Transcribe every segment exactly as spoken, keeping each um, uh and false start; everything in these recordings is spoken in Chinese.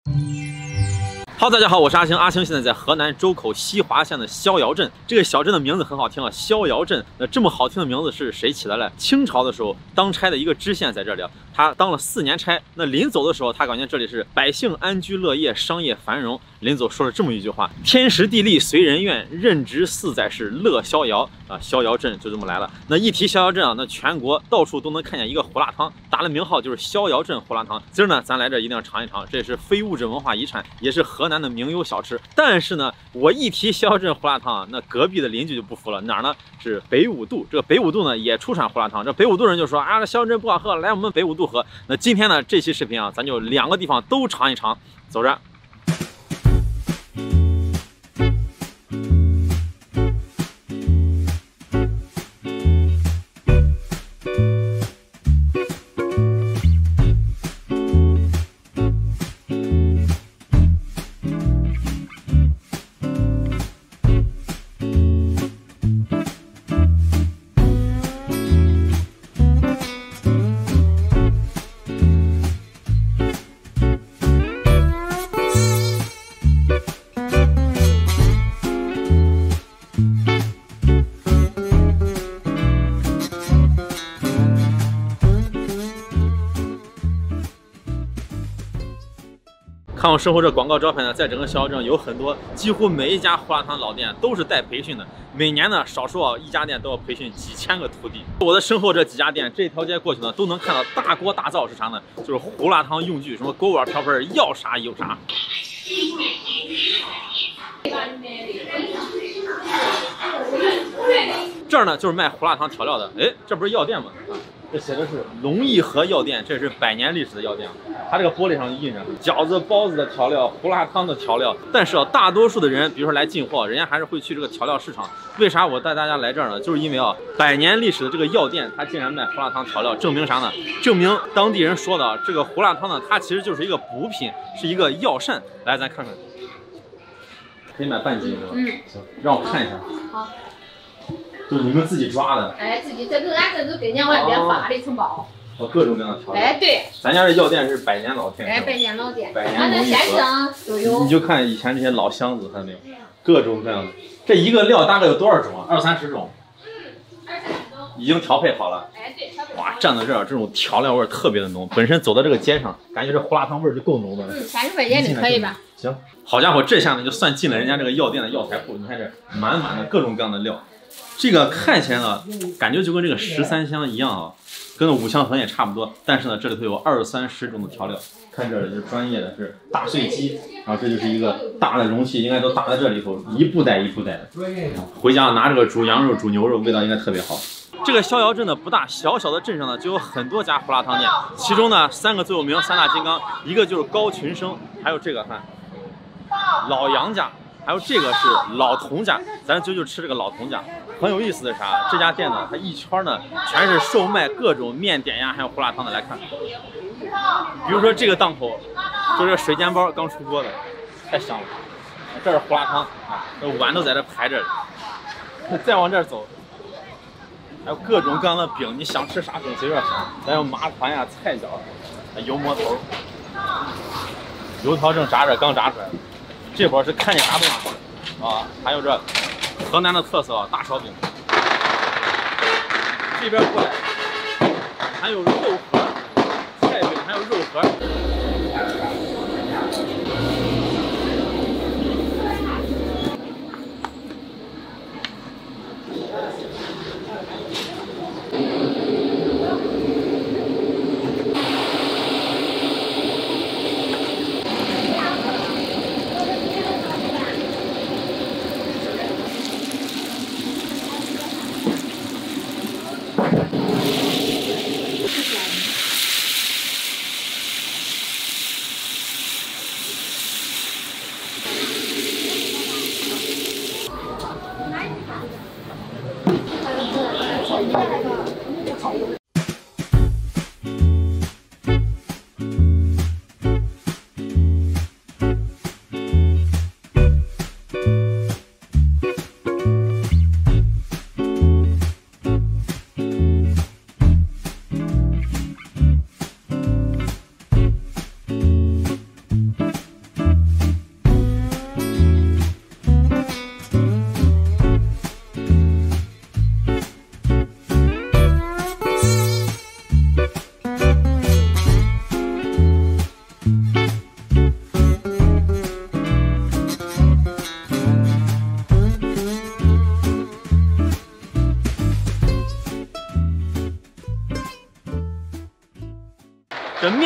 哈喽，大家好，我是阿星。阿星现在在河南周口西华县的逍遥镇。这个小镇的名字很好听啊，逍遥镇。那这么好听的名字是谁起来的？清朝的时候当差的一个知县在这里，他当了四年差。那临走的时候，他感觉这里是百姓安居乐业，商业繁荣。临走说了这么一句话：天时地利随人愿，任职四载是乐逍遥啊。逍遥镇就这么来了。那一提逍遥镇啊，那全国到处都能看见一个胡辣汤，打了名号就是逍遥镇胡辣汤。今儿呢，咱来这一定要尝一尝，这是非物质文化遗产，也是河南的名优小吃。但是呢，我一提逍遥镇胡辣汤啊，那隔壁的邻居就不服了，哪儿呢？是北舞渡。这个北舞渡呢也出产胡辣汤，这北舞渡人就说啊，这逍遥镇不好喝，来我们北舞渡喝。那今天呢，这期视频啊，咱就两个地方都尝一尝，走着。看我身后这广告招牌呢，在整个逍遥镇有很多，几乎每一家胡辣汤老店都是带培训的。每年呢，少说啊，一家店都要培训几千个徒弟。我的身后这几家店，这条街过去呢，都能看到大锅大灶是啥呢？就是胡辣汤用具，什么锅碗瓢盆，要啥有啥。这儿呢就是卖胡辣汤调料的。哎，这不是药店吗？啊，这写的是龙义和药店，这是百年历史的药店。它这个玻璃上就印着饺子、包子的调料、胡辣汤的调料。但是啊，大多数的人，比如说来进货，人家还是会去这个调料市场。为啥我带大家来这儿呢？就是因为啊，百年历史的这个药店，它竟然卖胡辣汤调料，证明啥呢？证明当地人说的啊，这个胡辣汤呢，它其实就是一个补品，是一个药膳。来，咱看看，可以买半斤是吧？嗯，行，让我看一下。好。就是你们自己抓的？哎，自己这都俺这都跟人外边发的承包。哦，各种各样的调料。哎，对。咱家这药店是百年老店。哎，百年老店。百年老店。县上都有。你就看以前这些老箱子，看到没有？各种各样的。这一个料大概有多少种啊？二三十种。已经调配好了。哎，对。哇，站在这儿，这种调料味特别的浓。本身走到这个街上，感觉这胡辣汤味就够浓的了。嗯，三十块钱就可以吧？行。好家伙，这下呢就算进了人家这个药店的药材库。你看这满满的各种各样的料。这个看起来呢，感觉就跟这个十三香一样啊，跟五香粉也差不多。但是呢，这里头有二三十种的调料。看这里是专业的，是大碎鸡，然后这就是一个大的容器，应该都打在这里头，一步带一步带的。回家拿这个煮羊肉、煮牛肉，味道应该特别好。这个逍遥镇呢不大，小小的镇上呢就有很多家胡辣汤店，其中呢三个最有名，三大金刚，一个就是高群生，还有这个看老杨家。还有这个是老童家，咱就就吃这个老童家。很有意思的啥，这家店呢，它一圈呢全是售卖各种面点呀，还有胡辣汤的。来看，比如说这个档口，就是水煎包刚出锅的，太香了。这是胡辣汤啊，这碗都在这排着。再往这儿走，还有各种各样的饼，你想吃啥饼随便选。咱有麻团呀、菜饺、油馍头，油条正炸着，刚炸出来。这会儿是看见啥都拿过来啊！还有这河南的特色啊，大烧饼。这边过来还有肉盒、菜饼，还有肉盒。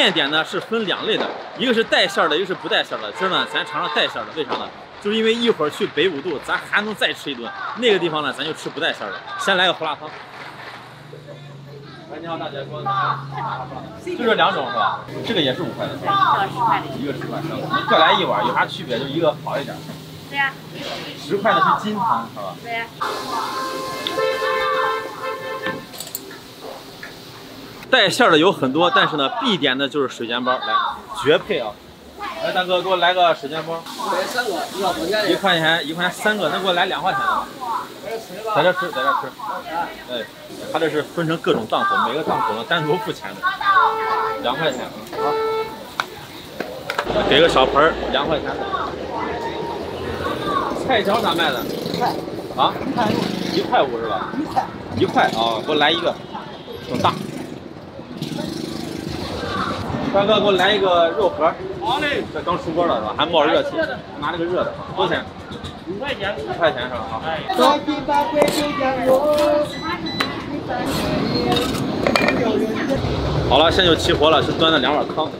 面点呢是分两类的，一个是带馅儿的，一个是不带馅儿的。今儿呢，咱尝尝带馅儿的，为啥呢？就是因为一会儿去北五渡，咱还能再吃一顿。那个地方呢，咱就吃不带馅儿的。先来个胡辣汤。喂，你好，大姐，说就这两种是吧？这个也是五块的，是吧？十块的，一个十块，你各来一碗，有啥区别？就一个好一点。对呀。十块的是金汤，是吧？对呀。带馅儿的有很多，但是呢，必点的就是水煎包，来绝配啊！来，大哥，给我来个水煎包。来三个，一块钱，一块钱三个，那给我来两块钱的。在这吃，在这吃。哎，他这是分成各种档口，每个档口呢单独付钱的。两块钱啊。给个小盆儿，两块钱。菜椒咋卖的？一块。啊？一块五是吧？一块。一块啊，给我来一个，挺大。大哥，给我来一个肉盒。好嘞。这刚出锅了是吧？还冒热气。拿这个热的，多少钱？五块钱。五块钱是吧？好。好了，现在就齐活了，是端了两碗汤。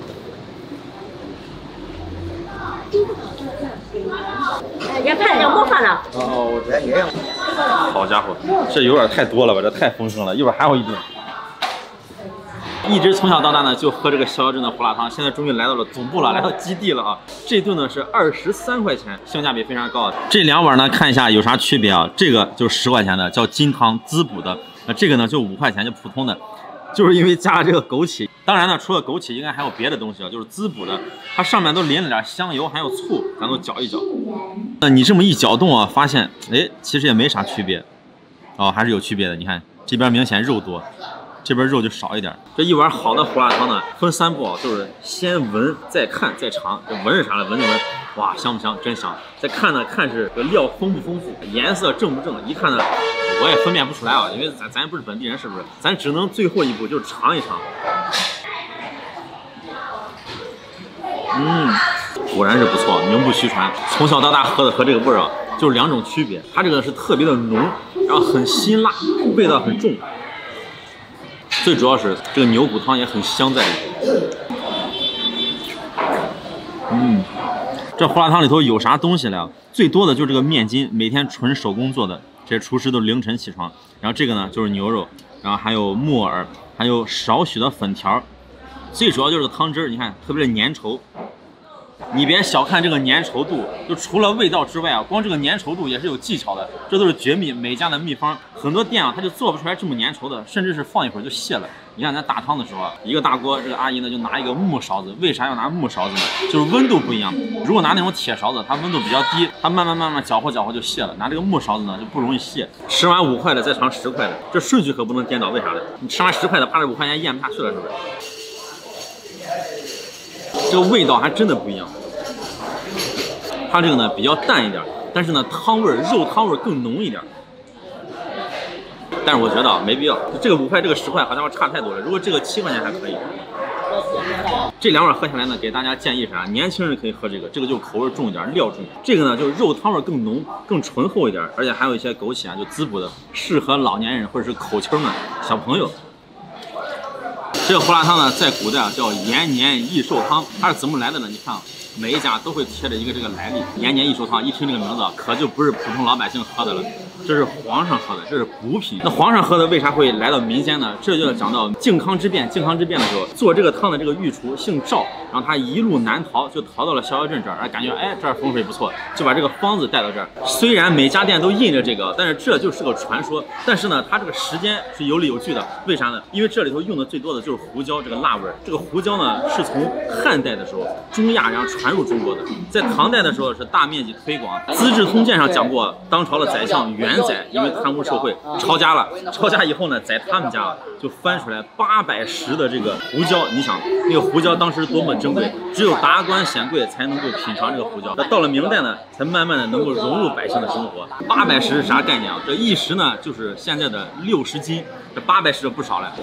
要看要模仿了。 哦，我这也有。好家伙，这有点太多了吧？这太丰盛了，一会儿还有一顿。一直从小到大呢就喝这个逍遥镇的胡辣汤，现在终于来到了总部了，来到基地了啊！这顿呢是二十三块钱，性价比非常高啊。这两碗呢看一下有啥区别啊？这个就是十块钱的，叫金汤滋补的，那这个呢就五块钱，就普通的，就是因为加了这个枸杞。当然呢，除了枸杞，应该还有别的东西啊，就是滋补的，它上面都淋了点香油，还有醋，咱都搅一搅。那你这么一搅动啊，发现哎，其实也没啥区别，哦，还是有区别的。你看这边明显肉多。这边肉就少一点。这一碗好的胡辣汤呢，分三步啊，就是先闻，再看，再尝。这闻是啥呢？闻就闻，哇，香不香？真香。再看呢，看是这料丰不丰富，颜色正不正。一看呢，我也分辨不出来啊，因为咱咱不是本地人，是不是？咱只能最后一步就是尝一尝。嗯，果然是不错，名不虚传。从小到大喝的和这个味儿啊，就是两种区别。它这个是特别的浓，然后很辛辣，味道很重。最主要是这个牛骨汤也很香在里头。嗯，这胡辣汤里头有啥东西了？最多的就是这个面筋，每天纯手工做的，这些厨师都凌晨起床。然后这个呢就是牛肉，然后还有木耳，还有少许的粉条。最主要就是汤汁，你看特别的粘稠。你别小看这个粘稠度，就除了味道之外啊，光这个粘稠度也是有技巧的，这都是绝密每家的秘方。很多店啊，它就做不出来这么粘稠的，甚至是放一会儿就泄了。你看咱打汤的时候啊，一个大锅，这个阿姨呢就拿一个木勺子，为啥要拿木勺子呢？就是温度不一样。如果拿那种铁勺子，它温度比较低，它慢慢慢慢搅和搅和就泄了。拿这个木勺子呢就不容易泄。吃完五块的再尝十块的，这顺序可不能颠倒，为啥呢？你吃完十块的，怕这五块钱咽不下去了，是不是？这个味道还真的不一样。它这个呢比较淡一点，但是呢汤味肉汤味更浓一点。但是我觉得啊没必要，这个五块这个十块好像差太多了。如果这个七块钱还可以。这两碗喝下来呢，给大家建议啥？年轻人可以喝这个，这个就口味重一点，料重。这个呢就是肉汤味更浓，更醇厚一点，而且还有一些枸杞啊，就滋补的，适合老年人或者是口青们、小朋友。这个胡辣汤呢，在古代啊叫延年益寿汤，它是怎么来的呢？你看啊。每一家都会贴着一个这个来历，延年益寿汤，一听这个名字可就不是普通老百姓喝的了，这是皇上喝的，这是补品。那皇上喝的为啥会来到民间呢？这就要讲到靖康之变。靖康之变的时候，做这个汤的这个御厨姓赵，然后他一路南逃，就逃到了逍遥镇这儿，感觉哎这儿风水不错，就把这个方子带到这儿。虽然每家店都印着这个，但是这就是个传说。但是呢，它这个时间是有理有据的，为啥呢？因为这里头用的最多的就是胡椒，这个辣味儿。这个胡椒呢，是从汉代的时候中亚然后传入中国的，在唐代的时候是大面积推广。《资治通鉴》上讲过，当朝的宰相元宰因为贪污受贿抄家了，抄家以后呢，在他们家就翻出来八百石的这个胡椒。你想，那个胡椒当时多么珍贵，只有达官显贵才能够品尝这个胡椒。那到了明代呢，才慢慢的能够融入百姓的生活。八百石是啥概念啊？这一石呢，就是现在的六十斤，这八百石不少了。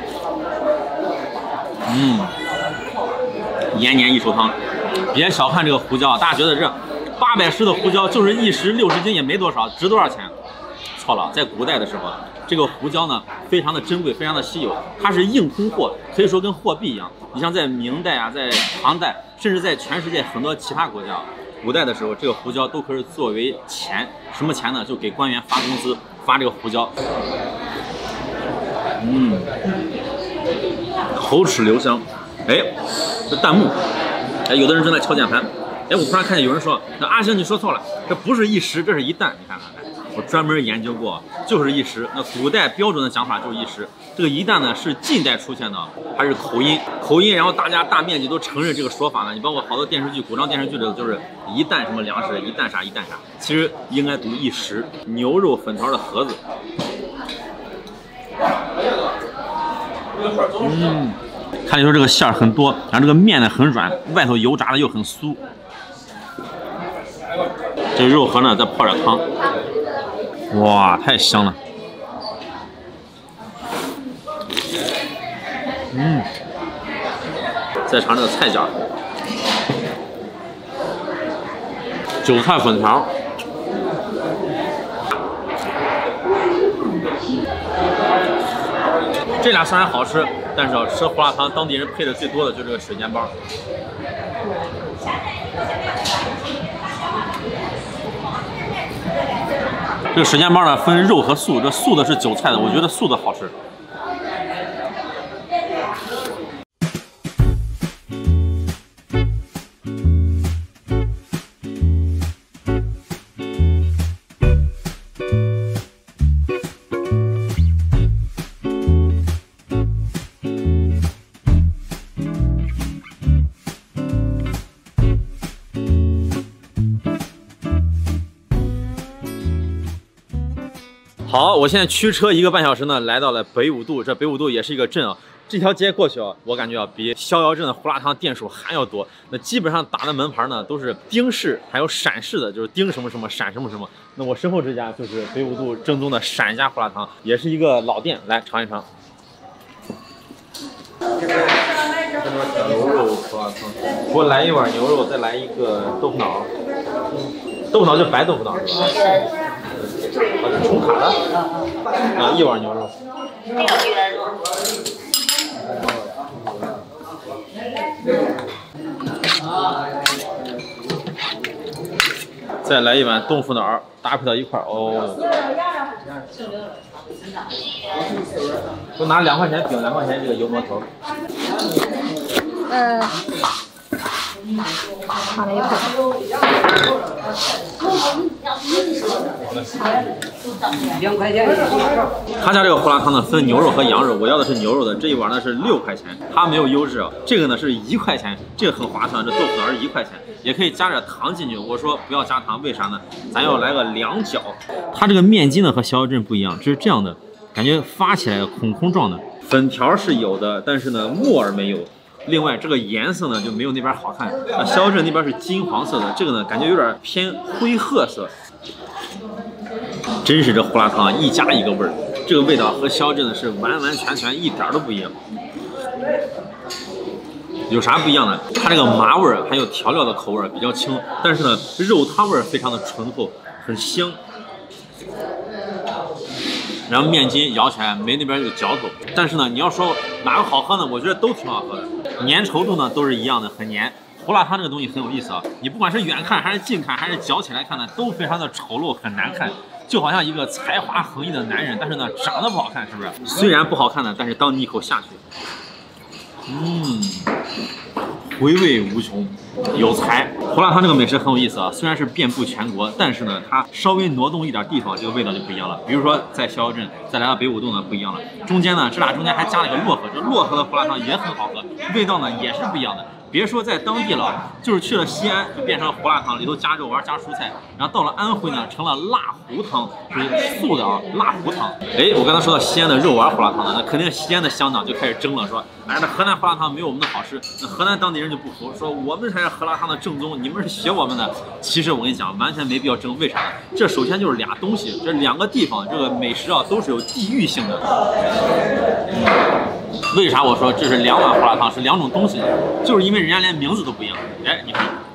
嗯，延年益寿汤。别小看这个胡椒，大家觉得这八百石的胡椒就是一石六十斤也没多少，值多少钱？错了，在古代的时候， 这个胡椒呢非常的珍贵，非常的稀有，它是硬通货，可以说跟货币一样。你像在明代啊，在唐代，甚至在全世界很多其他国家，古代的时候，这个胡椒都可以作为钱。什么钱呢？就给官员发工资，发这个胡椒。嗯，口齿留香。哎，这弹幕，哎，有的人正在敲键盘。哎，我突然看见有人说，那阿星你说错了，这不是一石，这是一担。你看看，我专门研究过，就是一石。那古代标准的讲法就是一石。这个一担呢是近代出现的，还是口音，口音，然后大家大面积都承认这个说法呢。你包括好多电视剧，古装电视剧里头就是一担什么粮食，一担啥一担啥，其实应该读一石。牛肉粉条的盒子，嗯，看你说这个馅儿很多，然后这个面呢很软，外头油炸的又很酥。这肉盒呢再泡点汤，哇，太香了。嗯，再尝这个菜饺，韭菜粉条，这俩虽然好吃，但是要吃胡辣汤，当地人配的最多的就是这个水煎包。这个水煎包呢分肉和素，这素的是韭菜的，我觉得素的好吃。好，我现在驱车一个半小时呢，来到了北舞渡。这北舞渡也是一个镇啊，这条街过去啊，我感觉啊比逍遥镇的胡辣汤店数还要多。那基本上打的门牌呢都是丁氏，还有陕式的，就是丁什么什么陕什么什么。那我身后这家就是北舞渡正宗的陕家胡辣汤，也是一个老店，来尝一尝。牛肉胡辣汤，给我来一碗牛肉，再来一个豆腐脑。豆腐脑就白豆腐脑是吧？啊，这冲卡的啊，一碗牛肉。再来一碗豆腐脑，搭配到一块儿哦。我拿两块钱饼，两块钱这个油馍头。 呃，好了一块。 两块钱。 他家这个胡辣汤呢分牛肉和羊肉，我要的是牛肉的，这一碗呢是六块钱，它没有优质啊。这个呢是一块钱，这个很划算，这豆腐脑是一块钱，也可以加点糖进去。我说不要加糖，为啥呢？咱要来个两角。它这个面筋呢和逍遥镇不一样，这是这样的，感觉发起来的孔孔状的，粉条是有的，但是呢木耳没有。另外这个颜色呢就没有那边好看，啊，逍遥镇那边是金黄色的，这个呢感觉有点偏灰褐色。真是这胡辣汤一家一个味儿，这个味道和逍遥镇的是完完全全一点都不一样。有啥不一样呢？它这个麻味儿还有调料的口味儿比较轻，但是呢肉汤味儿非常的醇厚，很香。然后面筋咬起来没那边有嚼头，但是呢你要说哪个好喝呢？我觉得都挺好喝的，粘稠度呢都是一样的，很粘。胡辣汤这个东西很有意思啊，你不管是远看还是近看还是嚼起来看呢，都非常的丑陋，很难看，就好像一个才华横溢的男人，但是呢长得不好看，是不是？虽然不好看呢，但是当你一口下去，嗯，回味无穷，有才。胡辣汤这个美食很有意思啊，虽然是遍布全国，但是呢它稍微挪动一点地方，这个味道就不一样了。比如说在逍遥镇，再来到北舞渡呢不一样了，中间呢这俩中间还加了一个漯河，这漯河的胡辣汤也很好喝，味道呢也是不一样的。别说在当地了，就是去了西安就变成了胡辣汤，里头加肉丸加蔬菜，然后到了安徽呢成了辣糊汤，是素的啊，辣糊汤。哎，我刚才说到西安的肉丸胡辣汤呢，那肯定西安的乡长就开始争了，说哎，那河南胡辣汤没有我们的好吃。那河南当地人就不服，说我们才是胡辣汤的正宗，你们是学我们的。其实我跟你讲，完全没必要争，为啥呢？这首先就是俩东西，这两个地方这个美食啊都是有地域性的。嗯为啥我说这是两碗胡辣汤是两种东西呢？就是因为人家连名字都不一样。哎，你看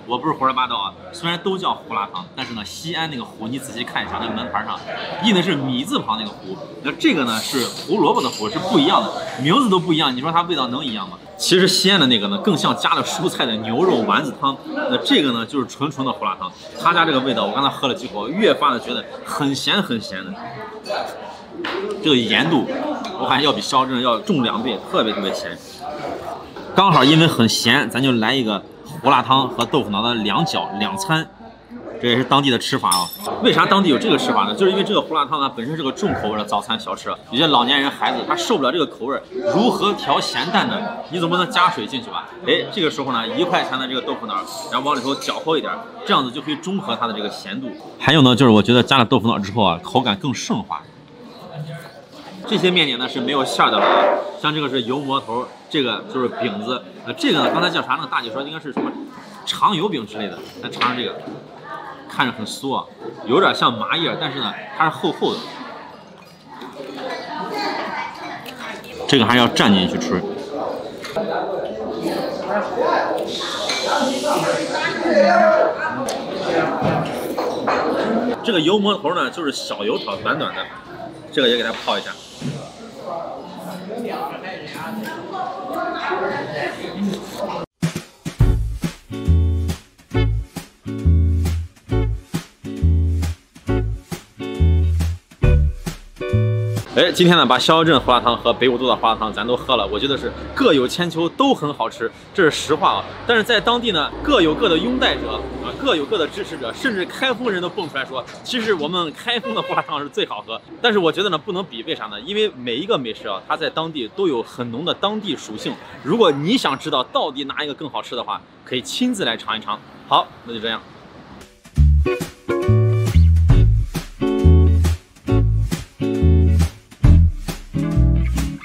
我不是胡说八道啊，虽然都叫胡辣汤，但是呢，西安那个胡，你仔细看一下，那个门牌上印的是米字旁那个胡，那这个呢是胡萝卜的胡，是不一样的，名字都不一样，你说它味道能一样吗？其实西安的那个呢，更像加了蔬菜的牛肉丸子汤，那这个呢就是纯纯的胡辣汤。他家这个味道，我刚才喝了几口，越发的觉得很咸很咸的。这个盐度，我感觉要比逍遥镇要重两倍，特别特别咸。刚好因为很咸，咱就来一个胡辣汤和豆腐脑的两饺两餐，这也是当地的吃法啊。为啥当地有这个吃法呢？就是因为这个胡辣汤呢本身是个重口味的早餐小吃，有些老年人孩子他受不了这个口味，如何调咸淡呢？你总不能加水进去吧？哎，这个时候呢，一块钱的这个豆腐脑，然后往里头搅和一点，这样子就可以中和它的这个咸度。还有呢，就是我觉得加了豆腐脑之后啊，口感更顺滑。这些面点呢是没有馅的了啊，像这个是油馍头，这个就是饼子，呃，这个呢刚才叫啥呢？大姐说应该是什么长油饼之类的，咱尝尝这个，看着很酥啊，有点像麻叶，但是呢它是厚厚的，这个还要蘸进去吃。这个油馍头呢就是小油条，短短的，这个也给它泡一下。哎，今天呢，把逍遥镇胡辣汤和北五渡的胡辣汤咱都喝了，我觉得是各有千秋，都很好吃，这是实话啊。但是在当地呢，各有各的拥戴者啊，各有各的支持者，甚至开封人都蹦出来说，其实我们开封的胡辣汤是最好喝。但是我觉得呢，不能比，为啥呢？因为每一个美食啊，它在当地都有很浓的当地属性。如果你想知道到底哪一个更好吃的话，可以亲自来尝一尝。好，那就这样。